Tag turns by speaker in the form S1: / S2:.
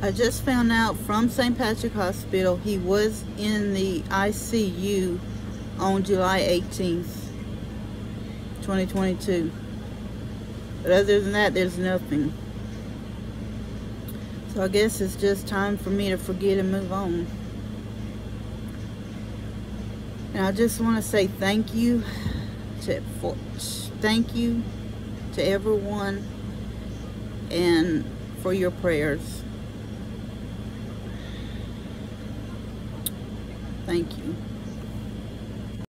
S1: I just found out from St. Patrick Hospital he was in the ICU on July 18th, 2022. But other than that, there's nothing. So I guess it's just time for me to forget and move on. And I just want to say thank you to everyone and for your prayers. Thank you.